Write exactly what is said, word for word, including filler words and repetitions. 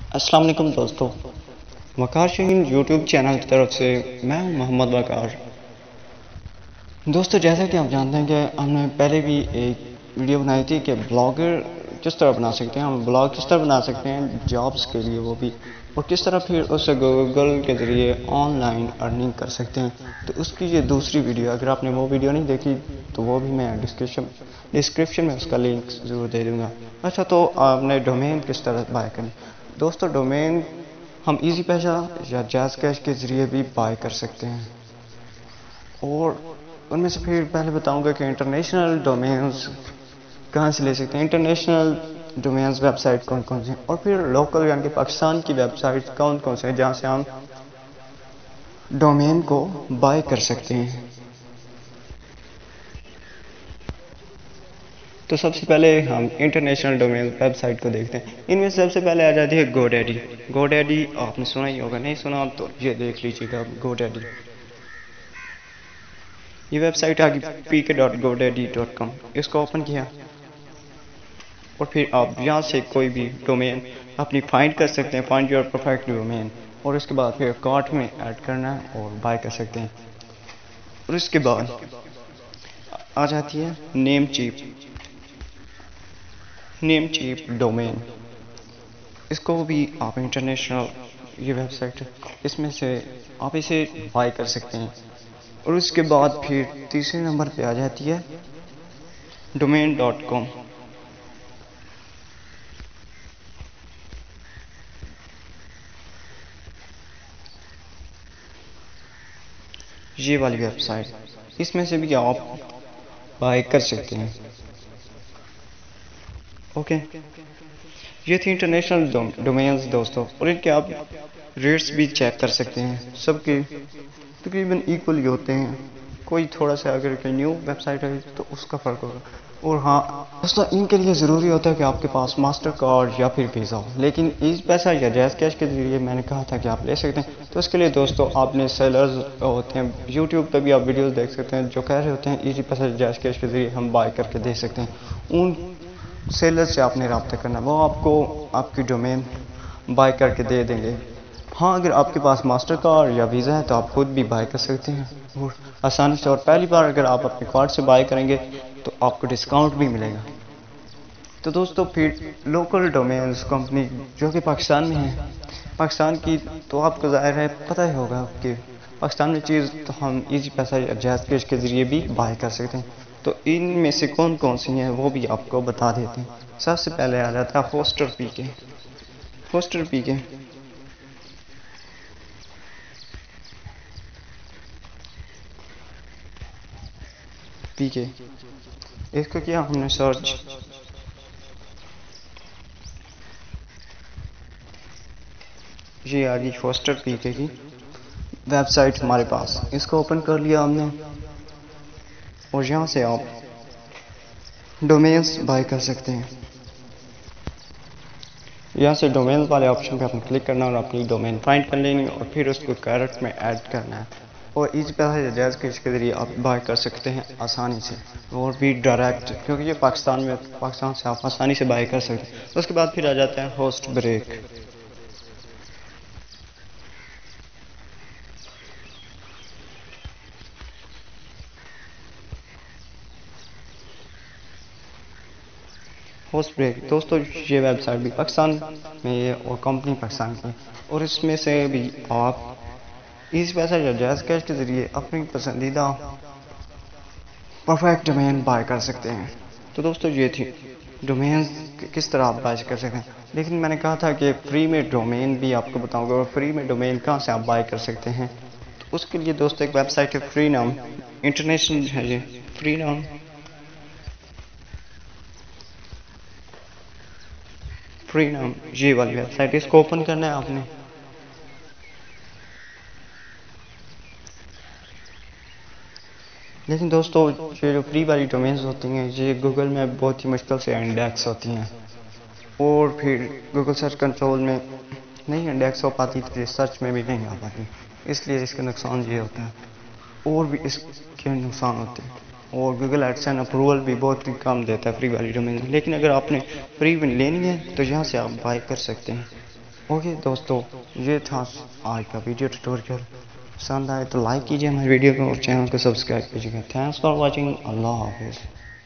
अस्सलाम वालेकुम दोस्तों, वकार शाहीन यूट्यूब चैनल की तरफ से मैं हूं मोहम्मद वकार। दोस्तों, जैसा कि आप जानते हैं कि हमने पहले भी एक वीडियो बनाई थी कि ब्लॉगर किस तरह बना सकते हैं, हम ब्लॉग किस तरह बना सकते हैं जॉब्स के लिए, वो भी और किस तरह फिर उससे गूगल के ज़रिए ऑनलाइन अर्निंग कर सकते हैं। तो उसकी ये दूसरी वीडियो, अगर आपने वो वीडियो नहीं देखी तो वो भी मैं डिस्क्रिप्शन डिस्क्रिप्शन में उसका लिंक ज़रूर दे दूँगा। अच्छा, तो आपने डोमेन किस तरह बाय करनी। दोस्तों, डोमेन हम इजी पैसा या जैज़ कैश के ज़रिए भी बाय कर सकते हैं, और उनमें से फिर पहले बताऊंगा कि इंटरनेशनल डोमेन्स कहाँ से ले सकते हैं, इंटरनेशनल डोमेन्स वेबसाइट कौन कौन से हैं, और फिर लोकल यानी कि पाकिस्तान की वेबसाइट कौन कौन से हैं जहाँ से हम डोमेन को बाय कर सकते हैं। तो सबसे पहले हम इंटरनेशनल डोमेन वेबसाइट को देखते हैं। इनमें सबसे पहले आ जाती है गोडैडी। गोडैडी आपने सुना ही होगा, नहीं सुना तो ये देख लीजिएगा गोडैडी। ये वेबसाइट आ गई P K dot GoDaddy dot com. इसको ओपन किया और फिर आप यहाँ से कोई भी डोमेन अपनी फाइंड कर सकते हैं, फाइंड योर परफेक्ट डोमेन, और उसके बाद फिर कार्ट में ऐड करना है और बाय कर सकते हैं। और इसके बाद आ जाती है name cheap name cheap domain. इसको भी आप इंटरनेशनल ये वेबसाइट है, इसमें से आप इसे बाय कर सकते हैं। और उसके बाद फिर तीसरे नंबर पे आ जाती है डोमेन डॉट कॉम। ये वाली वेबसाइट, इसमें से भी आप बाय कर सकते हैं। ओके, ये थी इंटरनेशनल डोमेन्स दोस्तों, और इनके आप रेट्स भी चेक कर सकते हैं। सबके तकरीबन इक्वल ही होते हैं, कोई थोड़ा सा अगर कोई न्यू वेबसाइट है तो उसका फ़र्क होगा। और हाँ दोस्तों, इनके लिए ज़रूरी होता है कि आपके पास मास्टर कार्ड या फिर वीज़ा हो, लेकिन इस पैसा या जैज़ कैश के ज़रिए मैंने कहा था कि आप ले सकते हैं। तो इसके लिए दोस्तों, आपने सेलर्स होते हैं यूट्यूब पर भी आप वीडियोस देख सकते हैं जो कह रहे होते हैं इजी पैसा जैज़ कैश के ज़रिए हम बाय करके दे सकते हैं। उन सेलर से आपने रब्ता करना, वो आपको आपकी डोमेन बाय करके दे देंगे। हाँ, अगर आपके पास मास्टर कार्ड या वीज़ा है तो आप खुद भी बाय कर सकते हैं और आसानी से। और पहली बार अगर आप अपने कार्ड से बाय करेंगे तो आपको डिस्काउंट भी मिलेगा। तो दोस्तों, फिर लोकल डोमेन्स कंपनी जो कि पाकिस्तान में है, पाकिस्तान की, तो आपको ज़ाहिर है पता ही होगा कि पाकिस्तान में चीज़ तो हम इजी पैसा या जैज़ कैश के ज़रिए भी बाय कर सकते हैं। तो इनमें से कौन कौन सी हैं वो भी आपको बता देते हैं। सबसे पहले आ जाता है foster P K. Foster P K P K इसको किया हमने सर्च, ये आ गई फोस्टर पी के की वेबसाइट हमारे पास। इसको ओपन कर लिया हमने, और यहाँ से आप डोमेन्स बाय कर सकते हैं। यहाँ से डोमेन्स वाले ऑप्शन पे आपने क्लिक करना और अपनी डोमेन फाइंड कर लेनी, और फिर उसको कैरेट में ऐड करना है, और इस पैसा जैज़ कैश के ज़रिए आप बाय कर सकते हैं आसानी से, और भी डायरेक्ट, क्योंकि ये पाकिस्तान में पाकिस्तान से आप आसानी से बाय कर सकते हैं। उसके बाद फिर आ जाता है होस्ट ब्रेक। होस्ट ब्रेक दोस्तों, ये वेबसाइट भी पाकिस्तान में है और कंपनी पाकिस्तान की, और इसमें से भी आप इस पैसा या जैज़ कैश के ज़रिए अपनी पसंदीदा परफेक्ट डोमेन बाय कर सकते हैं। तो दोस्तों, ये थी डोमेन किस तरह आप बाय कर सकते हैं। लेकिन मैंने कहा था कि फ्री में डोमेन भी आपको बताऊंगा, और फ्री में डोमेन कहाँ से आप बाय कर सकते हैं। तो उसके लिए दोस्तों एक वेबसाइट है फ्री नाम, इंटरनेशनल है ये फ्री नाम। फ्री नाम ये वाली वेबसाइट, इसको ओपन करना है आपने। लेकिन दोस्तों, ये जो फ्री वाली डोमेन्स होती हैं ये गूगल में बहुत ही मुश्किल से इंडेक्स होती हैं, और फिर गूगल सर्च कंसोल में नहीं इंडेक्स हो पाती, तो सर्च में भी नहीं आ पाती। इसलिए इसका नुकसान ये होता है, और भी इसके नुकसान होते हैं। और गूगल एडसेंस अप्रूवल भी बहुत ही कम देता है फ्री वाली डोमेन। लेकिन अगर आपने फ्री लेनी है तो यहाँ से आप बाय कर सकते हैं। ओके दोस्तों, ये था आज का वीडियो ट्यूटोरियल। पसंद आए तो लाइक कीजिए हमारे वीडियो को और चैनल को सब्सक्राइब कीजिएगा। Thanks for watching. अल्लाह हाफिज़।